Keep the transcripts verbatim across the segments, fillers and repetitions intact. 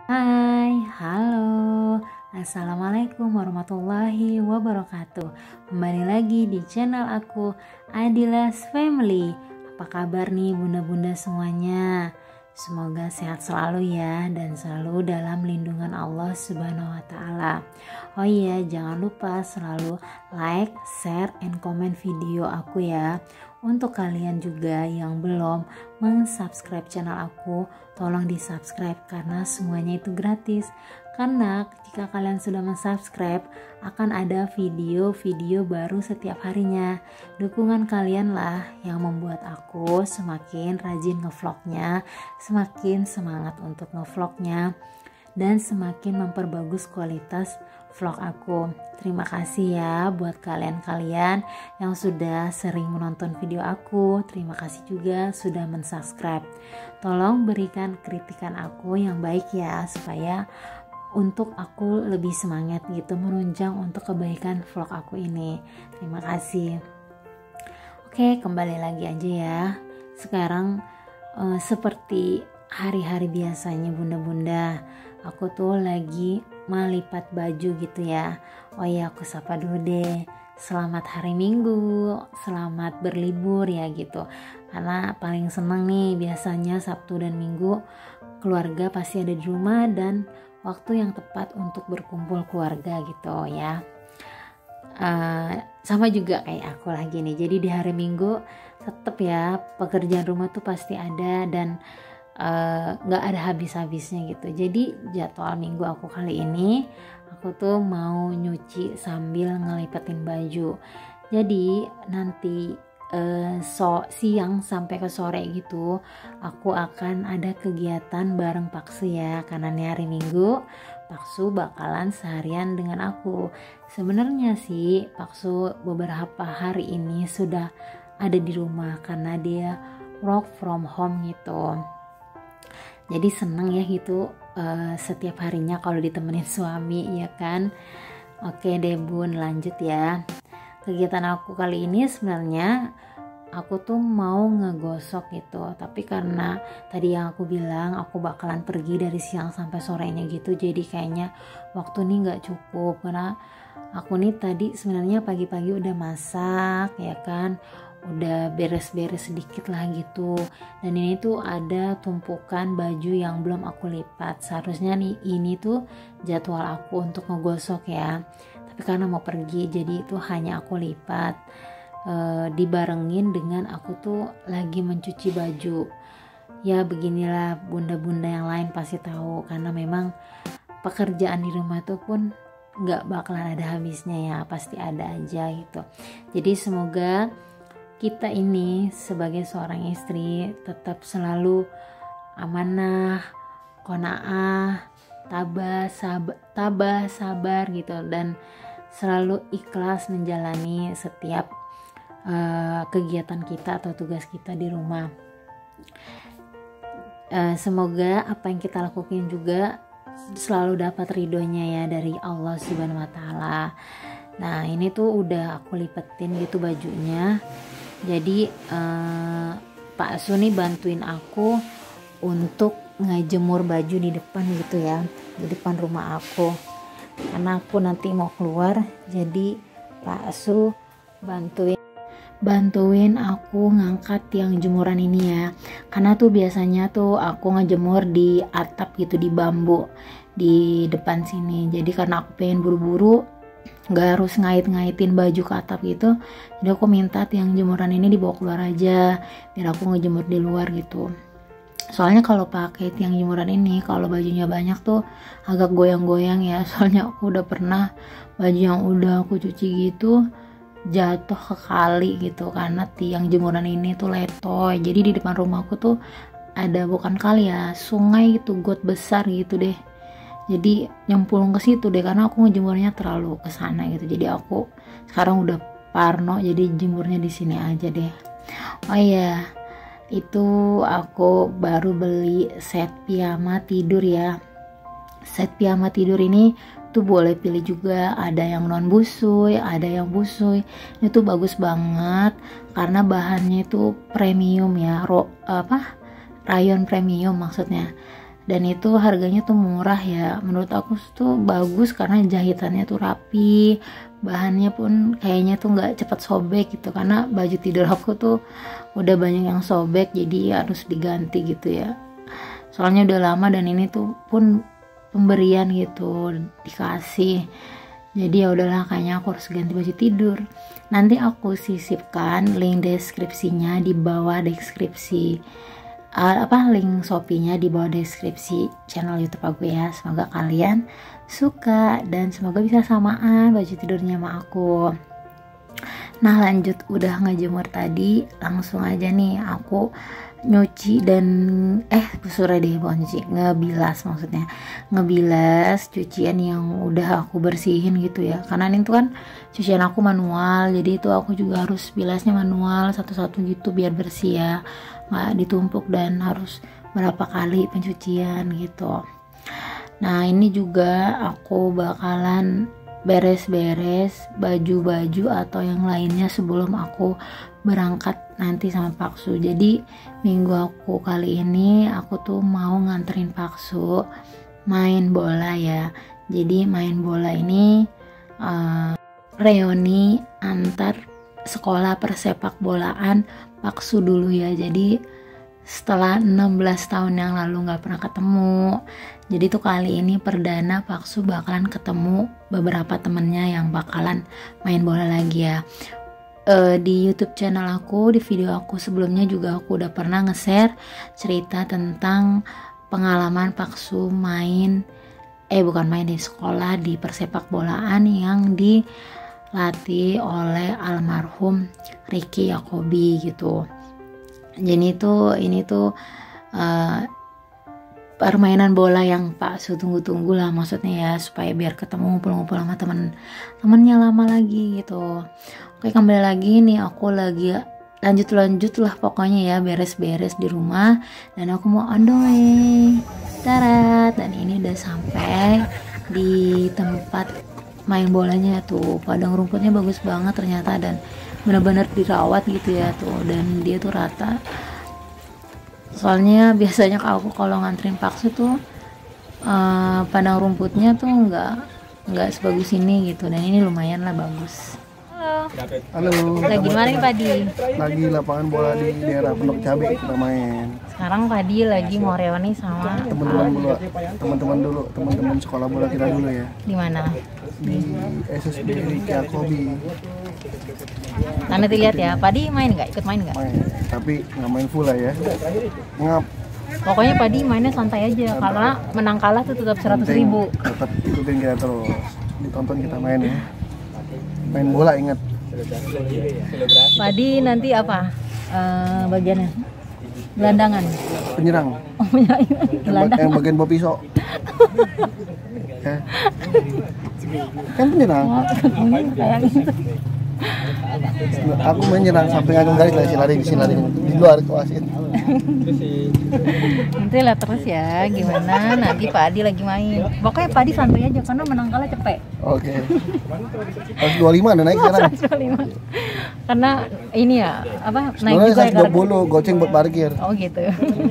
Hai, halo, assalamualaikum warahmatullahi wabarakatuh. Kembali lagi di channel aku, Adilas Family. Apa kabar nih bunda-bunda semuanya? Semoga sehat selalu ya, dan selalu dalam lindungan Allah Subhanahu wa Ta'ala. Oh iya, jangan lupa selalu like, share, and comment video aku ya. Untuk kalian juga yang belum meng-subscribe channel aku, tolong di-subscribe karena semuanya itu gratis. Karena jika kalian sudah meng-subscribe, akan ada video-video baru setiap harinya. Dukungan kalian lah yang membuat aku semakin rajin ngevlognya, semakin semangat untuk ngevlognya, dan semakin memperbagus kualitas vlog aku. Terima kasih ya buat kalian-kalian yang sudah sering menonton video aku. Terima kasih juga sudah mensubscribe. Tolong berikan kritikan aku yang baik ya, supaya untuk aku lebih semangat gitu menunjang untuk kebaikan vlog aku ini. Terima kasih. Oke, kembali lagi aja ya. Sekarang eh, seperti hari-hari biasanya bunda-bunda, aku tuh lagi melipat baju gitu ya. Oh ya, aku sapa dulu deh. Selamat hari Minggu, selamat berlibur ya gitu. Karena paling senang nih biasanya Sabtu dan Minggu keluarga pasti ada di rumah dan waktu yang tepat untuk berkumpul keluarga gitu ya. Uh, sama juga kayak aku lagi nih. Jadi di hari Minggu tetap ya pekerjaan rumah tuh pasti ada dan nggak uh, ada habis-habisnya gitu. Jadi jadwal minggu aku kali ini aku tuh mau nyuci sambil ngelipetin baju. Jadi nanti uh, so siang sampai ke sore gitu aku akan ada kegiatan bareng Paksu ya, karena ini hari Minggu Paksu bakalan seharian dengan aku. Sebenarnya sih Paksu beberapa hari ini sudah ada di rumah karena dia work from home gitu. Jadi seneng ya gitu uh, setiap harinya kalau ditemenin suami ya kan. Oke deh bun, lanjut ya. Kegiatan aku kali ini sebenarnya aku tuh mau ngegosok gitu. Tapi karena tadi yang aku bilang aku bakalan pergi dari siang sampai sorenya gitu, jadi kayaknya waktu ini gak cukup. Karena aku nih tadi sebenarnya pagi-pagi udah masak ya kan, udah beres-beres sedikit lah gitu. Dan ini tuh ada tumpukan baju yang belum aku lipat. Seharusnya nih ini tuh jadwal aku untuk ngegosok ya, tapi karena mau pergi jadi itu hanya aku lipat e, dibarengin dengan aku tuh lagi mencuci baju. Ya beginilah bunda-bunda yang lain pasti tahu, karena memang pekerjaan di rumah tuh pun gak bakalan ada habisnya ya, pasti ada aja gitu. Jadi semoga kita ini sebagai seorang istri tetap selalu amanah, qanaah, tabah, sabar, tabah, sabar gitu, dan selalu ikhlas menjalani setiap uh, kegiatan kita atau tugas kita di rumah. Uh, semoga apa yang kita lakukan juga selalu dapat ridhonya ya dari Allah Subhanahu wa Ta'ala. Nah ini tuh udah aku lipetin gitu bajunya. Jadi eh, Pak Suni bantuin aku untuk ngejemur baju di depan gitu ya, di depan rumah aku. Karena aku nanti mau keluar, jadi Pak Su bantuin bantuin aku ngangkat tiang jemuran ini ya. Karena tuh biasanya tuh aku ngejemur di atap gitu, di bambu di depan sini. Jadi karena aku pengen buru-buru, nggak harus ngait-ngaitin baju ke atap gitu, jadi aku minta tiang jemuran ini dibawa keluar aja biar aku ngejemur di luar gitu. Soalnya kalau pakai tiang jemuran ini, kalau bajunya banyak tuh agak goyang-goyang ya. Soalnya aku udah pernah baju yang udah aku cuci gitu jatuh ke kali gitu karena tiang jemuran ini tuh letoy. Jadi di depan rumahku tuh ada, bukan kali ya, sungai gitu, got besar gitu deh. Jadi nyemplung ke situ deh karena aku ngejemurnya terlalu ke sana gitu. Jadi aku sekarang udah parno, jadi jemurnya di sini aja deh. Oh iya, itu aku baru beli set piyama tidur ya. Set piyama tidur ini tuh boleh pilih juga, ada yang non busui, ada yang busui. Ini tuh bagus banget karena bahannya itu premium ya, ro, apa rayon premium maksudnya. dan itu harganya tuh murah ya. Menurut aku tuh bagus karena jahitannya tuh rapi, bahannya pun kayaknya tuh nggak cepat sobek gitu, karena baju tidur aku tuh udah banyak yang sobek jadi harus diganti gitu ya, soalnya udah lama. Dan ini tuh pun pemberian gitu, dikasih, jadi ya udahlah kayaknya aku harus ganti baju tidur. Nanti aku sisipkan link deskripsinya di bawah deskripsi uh, apa link Shopee-nya di bawah deskripsi channel YouTube aku ya. Semoga kalian suka dan semoga bisa samaan baju tidurnya sama aku. Nah lanjut, udah ngejemur tadi, langsung aja nih aku nyuci dan eh sore deh bukan nyuci, ngebilas maksudnya, ngebilas cucian yang udah aku bersihin gitu ya, karena ini tuh kan cucian aku manual, jadi itu aku juga harus bilasnya manual satu-satu gitu biar bersih ya, nggak ditumpuk dan harus berapa kali pencucian gitu. Nah ini juga aku bakalan beres-beres baju-baju atau yang lainnya sebelum aku berangkat nanti sama Paksu. Jadi minggu aku kali ini aku tuh mau nganterin Paksu main bola ya. Jadi main bola ini uh, reuni antar sekolah persepak bolaan Paksu dulu ya. Jadi setelah enam belas tahun yang lalu nggak pernah ketemu, jadi tuh kali ini perdana Paksu bakalan ketemu beberapa temennya yang bakalan main bola lagi ya. E, di YouTube channel aku, di video aku sebelumnya juga aku udah pernah nge-share cerita tentang pengalaman Paksu main eh bukan main di sekolah di persepak bolaan yang dilatih oleh almarhum Ricky Yakobi gitu. Jadi tuh ini tuh uh, permainan bola yang Paksu tunggu-tunggu lah maksudnya ya, supaya biar ketemu ngumpul-ngumpul sama temen-temennya lama lagi gitu. Oke, kembali lagi nih, aku lagi lanjut-lanjut lah pokoknya ya, beres-beres di rumah dan aku mau on the way. Tarat, dan ini udah sampai di tempat main bolanya tuh. Padang rumputnya bagus banget ternyata dan benar-benar dirawat gitu ya tuh, dan dia tuh rata. Soalnya biasanya aku kalau nganterin Paksu tuh uh, padang rumputnya tuh nggak nggak sebagus ini gitu, dan ini lumayan lah bagus. Halo. Lagi mana nih Padi? Lagi lapangan bola di daerah Pondok Cabe kita main. Sekarang Padi lagi mau reuni sama Teman-teman dulu, teman-teman dulu, teman-teman sekolah bola kita dulu ya. di mana? Di S S B Ricky Yakobi. Nanti lihat ya. Padi main nggak? Ikut main nggak? Main, tapi nggak main full lah ya. Ngap. Pokoknya Padi mainnya santai aja, karena menang kalah tuh tetap seratus ribu. Tetap ikutin kita terus. Ditonton kita main ya. Main bola ingat. Padi nanti apa? Uh, bagiannya? Gelandangan. Penyerang. Oh, penyerang. Yang, yang bagian bawa pisau. Ya. Kan penyerang. Kayak gitu. Aku menyerang sampai ngagum garis lah, si lari si lari di luar ke wasit. Nanti lihat terus ya gimana nanti Pak Adi lagi main. Pokoknya Pak Adi santai aja karena menang kalah cepet. Oke. seratus dua puluh lima udah naik sekarang. seratus dua puluh lima. Karena ini ya apa naik sebenarnya juga ya seratus dua puluh goceng buat parkir. Oh gitu.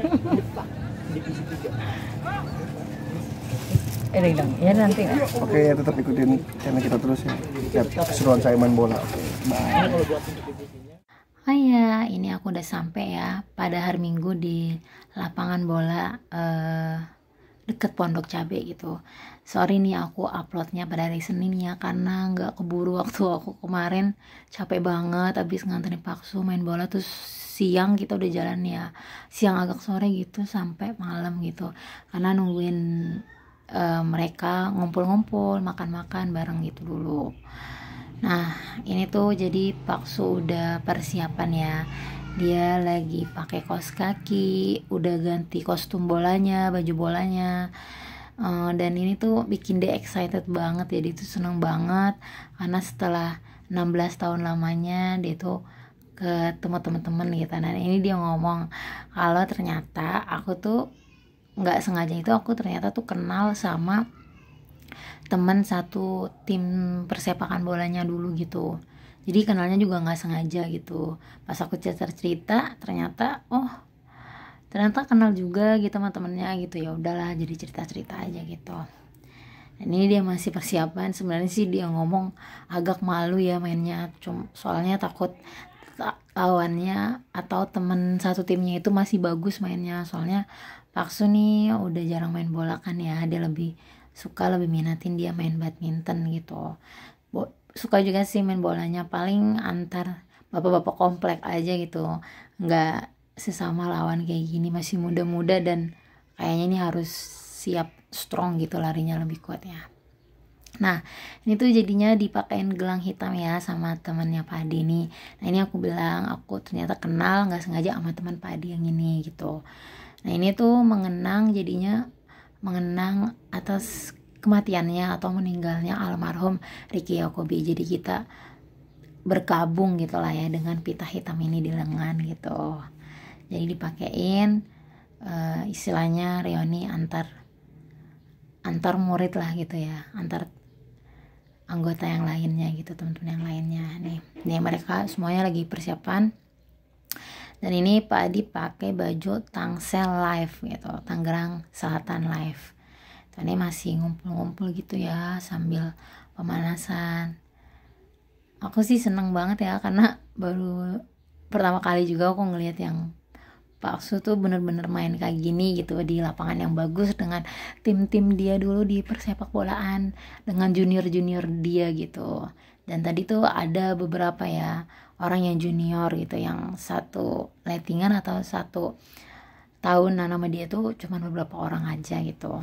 Eh dong, ya nanti. Oke, ya tetap ikutin channel kita terus ya. Lihat keseruan saya main bola. Oke, bye. Oh ya, ini aku udah sampai ya pada hari Minggu di lapangan bola eh, deket Pondok Cabe gitu. Sorry nih aku uploadnya pada hari Senin ya, karena nggak keburu waktu aku kemarin, capek banget abis nganterin Paksu main bola terus siang kita udah jalan ya, siang agak sore gitu sampai malam gitu, karena nungguin uh, mereka ngumpul-ngumpul makan-makan bareng gitu dulu. Nah ini tuh jadi Paksu udah persiapan ya, dia lagi pakai kaos kaki, udah ganti kostum bolanya, baju bolanya, uh, dan ini tuh bikin dia excited banget ya, dia tuh seneng banget karena setelah enam belas tahun lamanya dia tuh ketemu teman-teman gitu. Nah ini dia ngomong kalau ternyata aku tuh nggak sengaja itu aku ternyata tuh kenal sama teman satu tim persepakan bolanya dulu gitu. Jadi kenalnya juga nggak sengaja gitu. Pas aku cerita cerita ternyata oh ternyata kenal juga gitu sama temennya gitu. Ya udahlah, jadi cerita-cerita aja gitu. Dan ini dia masih persiapan. Sebenarnya sih dia ngomong agak malu ya mainnya, cuma soalnya takut lawannya atau temen satu timnya itu masih bagus mainnya. Soalnya Pak Su nih udah jarang main bola kan ya, dia lebih suka lebih minatin dia main badminton gitu. Bo- suka juga sih main bolanya, paling antar bapak-bapak komplek aja gitu, nggak sesama lawan kayak gini, masih muda-muda dan kayaknya ini harus siap strong gitu, larinya lebih kuat ya. Nah ini tuh jadinya dipakein gelang hitam ya sama temannya Pak Adi nih. Nah ini aku bilang aku ternyata kenal nggak sengaja sama teman Pak Adi yang ini gitu. Nah ini tuh mengenang, jadinya mengenang atas kematiannya atau meninggalnya almarhum Ricky Yakobi. Jadi kita bergabung gitu lah ya dengan pita hitam ini di lengan gitu. Jadi dipakein uh, istilahnya reuni antar antar murid lah gitu ya, antar anggota yang lainnya gitu, teman-teman yang lainnya nih. Nih mereka semuanya lagi persiapan. Dan ini Pak Adi pakai baju Tangsel Live gitu, Tangerang Selatan Live. Ini masih ngumpul-ngumpul gitu ya sambil pemanasan. Aku sih seneng banget ya, karena baru pertama kali juga aku ngelihat yang Pak Su tuh bener-bener main kayak gini gitu di lapangan yang bagus dengan tim-tim dia dulu di persepak bolaan, dengan junior-junior dia gitu. Dan tadi tuh ada beberapa ya orang yang junior gitu, yang satu lettingan atau satu tahun, nah nama dia tuh cuman beberapa orang aja gitu.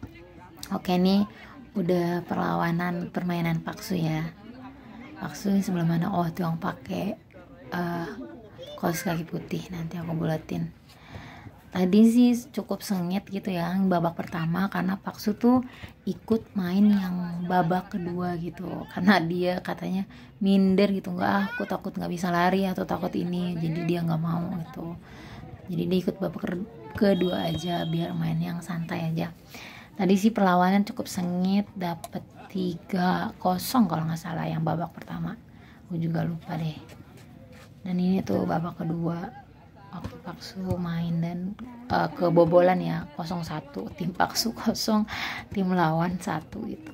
Oke nih udah perlawanan permainan Pak Su ya. Pak Su sebelah mana? Oh tuh yang pakai uh, kaos kaki putih, nanti aku buletin. Tadi sih cukup sengit gitu ya babak pertama, karena Pak Su tuh ikut main yang babak kedua gitu, karena dia katanya minder gitu, nggak aku takut nggak bisa lari atau takut ini, jadi dia nggak mau gitu. Jadi dia ikut babak kedua aja biar main yang santai aja. Tadi sih perlawanan cukup sengit, dapet tiga kosong kalau nggak salah yang babak pertama, aku juga lupa deh. Dan ini tuh babak kedua waktu Pak Su main dan uh, kebobolan ya, nol satu, tim Pak Su kosong, tim lawan satu itu.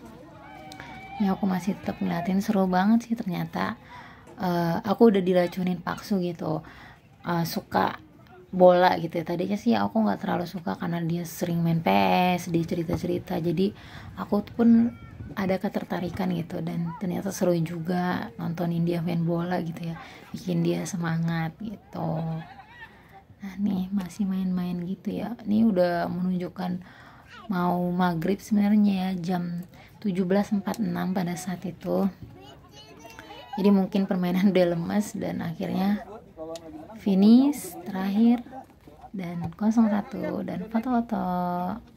Ini aku masih tetap ngeliatin, seru banget sih ternyata. Uh, aku udah diracunin Pak Su gitu, uh, suka bola gitu ya. Tadinya sih aku nggak terlalu suka karena dia sering main P S, dia cerita-cerita, jadi aku pun ada ketertarikan gitu, dan ternyata seru juga nontonin dia main bola gitu ya, bikin dia semangat gitu. Nah nih masih main-main gitu ya, ini udah menunjukkan mau maghrib sebenarnya ya, jam tujuh belas empat puluh enam pada saat itu. Jadi mungkin permainan udah lemas dan akhirnya finish terakhir dan nol satu dan foto-foto.